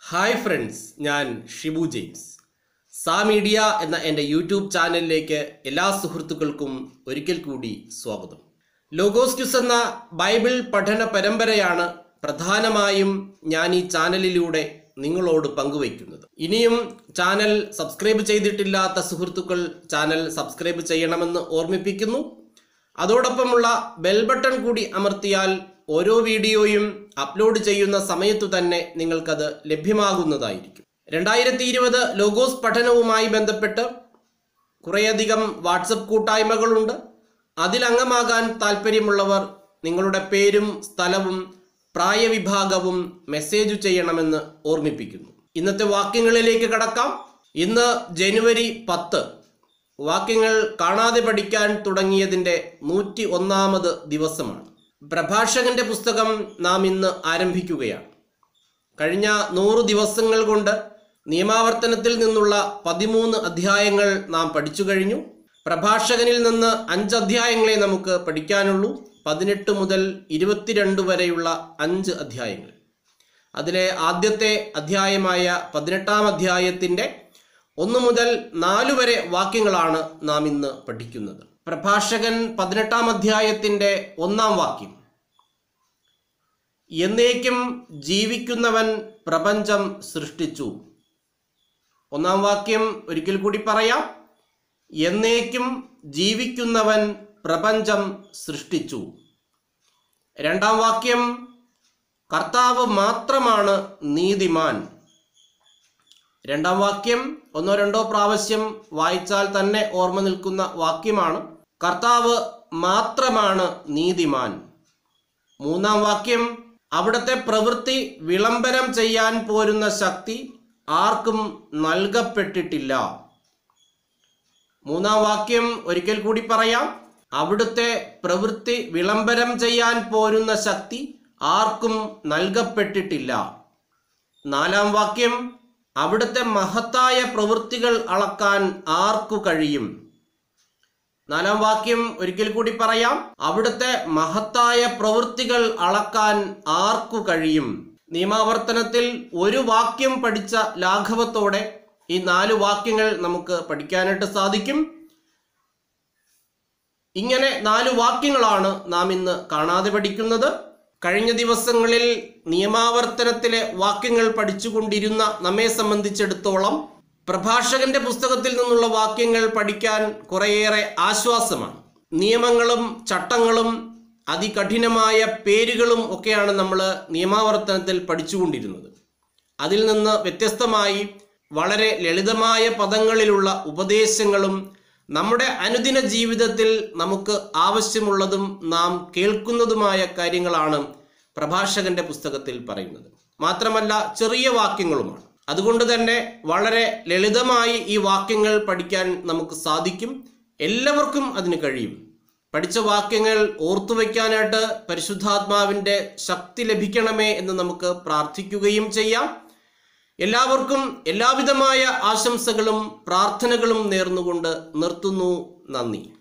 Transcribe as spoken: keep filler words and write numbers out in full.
Hi friends, ഞാൻ Shibu James. സാ media എന്ന എൻ്റെ യൂട്യൂബ് ചാനലിലേക്ക് എല്ലാ സുഹൃത്തുക്കൾക്കും ഒരിക്കൽ കൂടി സ്വാഗതം. ലോഗോസ് ക്വിസ് എന്ന ബൈബിൾ പഠന പരമ്പരയാണ് പ്രധാനമായും ഞാൻ ഈ ചാനലിലൂടെ നിങ്ങളോട് പങ്കുവയ്ക്കുന്നത്. ഇനിയും ചാനൽ സബ്സ്ക്രൈബ് ചെയ്തിട്ടില്ലാത്ത സുഹൃത്തുക്കൾ ചാനൽ സബ്സ്ക്രൈബ് ചെയ്യണമെന്ന് ഓർമ്മിപ്പിക്കുന്നു. അതോടൊപ്പമുള്ള ബെൽ ബട്ടൺ കൂടി അമർത്തിയാൽ ഓരോ വീഡിയോയും അപ്ലോഡ് ചെയ്യുന്ന സമയത്തു തന്നെ നിങ്ങൾക്കത് ലഭ്യമാകുന്നതായിരിക്കും. രണ്ടായിരത്തി ഇരുപത് ലോഗോസ് പഠനവുമായി ബന്ധപ്പെട്ട് കുറേയധികം വാട്സപ്പ് കൂട്ടായ്മകളുണ്ട്. അതിലംഗമാകാൻ താല്പര്യമുള്ളവർ നിങ്ങളുടെ പേരും സ്ഥലവും പ്രായവിഭാഗവും മെസ്സേജ് ചെയ്യണമെന്ന് ഓർമ്മിപ്പിക്കുന്നു. ഇന്നത്തെ വാക്യങ്ങളിലേക്ക് കടക്കാം. ഇന്ന് ജനുവരി പത്ത്. വാക്യങ്ങൾ കാണാതെ പഠിക്കാൻ തുടങ്ങിയതിൻ്റെ നൂറ്റി ഒന്നാമത് ദിവസമാണ്. പ്രഭാഷകന്റെ പുസ്തകം നാം ഇന്ന് ആരംഭിക്കുകയാണ്. കഴിഞ്ഞ നൂറ് ദിവസങ്ങൾ കൊണ്ട് നിയമാവർത്തനത്തിൽ നിന്നുള്ള പതിമൂന്ന് അധ്യായങ്ങൾ നാം പഠിച്ചു കഴിഞ്ഞു. പ്രഭാഷകനിൽ നിന്ന് അഞ്ച് അധ്യായങ്ങളെ നമുക്ക് പഠിക്കാനുള്ളൂ. പതിനെട്ട് മുതൽ ഇരുപത്തിരണ്ട് വരെയുള്ള അഞ്ച് അധ്യായങ്ങൾ. അതിലെ ആദ്യത്തെ അധ്യായമായ പതിനെട്ടാം അധ്യായത്തിൻ്റെ ഒന്ന് മുതൽ നാല് വരെ വാക്യങ്ങളാണ് നാം ഇന്ന് പഠിക്കുന്നത്. പ്രഭാഷകൻ പതിനെട്ടാം അധ്യായത്തിൻ്റെ ഒന്നാം വാക്യം: എന്നേക്കും ജീവിക്കുന്നവൻ പ്രപഞ്ചം സൃഷ്ടിച്ചു. ഒന്നാം വാക്യം ഒരിക്കൽ കൂടി പറയാം. എന്നേക്കും ജീവിക്കുന്നവൻ പ്രപഞ്ചം സൃഷ്ടിച്ചു. രണ്ടാം വാക്യം: കർത്താവ് മാത്രമാണ് നീതിമാൻ. രണ്ടാം വാക്യം ഒന്നോ രണ്ടോ പ്രാവശ്യം വായിച്ചാൽ തന്നെ ഓർമ്മ നിൽക്കുന്ന വാക്യമാണ്. കർത്താവ് മാത്രമാണ് നീതിമാൻ. മൂന്നാം വാക്യം: അവിടുത്തെ പ്രവൃത്തി വിളംബരം ചെയ്യാൻ പോരുന്ന ശക്തി ആർക്കും നൽകപ്പെട്ടിട്ടില്ല. മൂന്നാം വാക്യം ഒരിക്കൽ കൂടി പറയാം. അവിടുത്തെ പ്രവൃത്തി വിളംബരം ചെയ്യാൻ പോരുന്ന ശക്തി ആർക്കും നൽകപ്പെട്ടിട്ടില്ല. നാലാം വാക്യം: അവിടുത്തെ മഹത്തായ പ്രവൃത്തികൾ അളക്കാൻ ആർക്കു കഴിയും. നാലാം വാക്യം ഒരിക്കൽ കൂടി പറയാം. അവിടുത്തെ മഹത്തായ പ്രവൃത്തികൾ അളക്കാൻ ആർക്കു കഴിയും. നിയമാവർത്തനത്തിൽ ഒരു വാക്യം പഠിച്ച ലാഘവത്തോടെ ഈ നാല് വാക്യങ്ങൾ നമുക്ക് പഠിക്കാനായിട്ട് സാധിക്കും. ഇങ്ങനെ നാല് വാക്യങ്ങളാണ് നാം ഇന്ന് കാണാതെ പഠിക്കുന്നത്. കഴിഞ്ഞ ദിവസങ്ങളിൽ നിയമാവർത്തനത്തിലെ വാക്യങ്ങൾ പഠിച്ചുകൊണ്ടിരുന്ന നമ്മെ സംബന്ധിച്ചിടത്തോളം പ്രഭാഷകന്റെ പുസ്തകത്തിൽ നിന്നുള്ള വാക്യങ്ങൾ പഠിക്കാൻ കുറേയേറെ ആശ്വാസമാണ്. നിയമങ്ങളും ചട്ടങ്ങളും അതികഠിനമായ പേരുകളും ഒക്കെയാണ് നമ്മൾ നിയമാവർത്തനത്തിൽ പഠിച്ചുകൊണ്ടിരുന്നത്. അതിൽ നിന്ന് വ്യത്യസ്തമായി വളരെ ലളിതമായ പദങ്ങളിലുള്ള ഉപദേശങ്ങളും നമ്മുടെ അനുദിന ജീവിതത്തിൽ നമുക്ക് ആവശ്യമുള്ളതും നാം കേൾക്കുന്നതുമായ കാര്യങ്ങളാണ് പ്രഭാഷകന്റെ പുസ്തകത്തിൽ പറയുന്നത്. മാത്രമല്ല ചെറിയ വാക്യങ്ങളുമാണ്. അതുകൊണ്ട് തന്നെ വളരെ ലളിതമായി ഈ വാക്യങ്ങൾ പഠിക്കാൻ നമുക്ക് സാധിക്കും. എല്ലാവർക്കും അതിന് കഴിയും. പഠിച്ച വാക്യങ്ങൾ ഓർത്തുവെക്കാനായിട്ട് പരിശുദ്ധാത്മാവിൻ്റെ ശക്തി ലഭിക്കണമേ എന്ന് നമുക്ക് പ്രാർത്ഥിക്കുകയും ചെയ്യാം. എല്ലാവർക്കും എല്ലാവിധമായ ആശംസകളും പ്രാർത്ഥനകളും നേർന്നുകൊണ്ട് നിർത്തുന്നു. നന്ദി.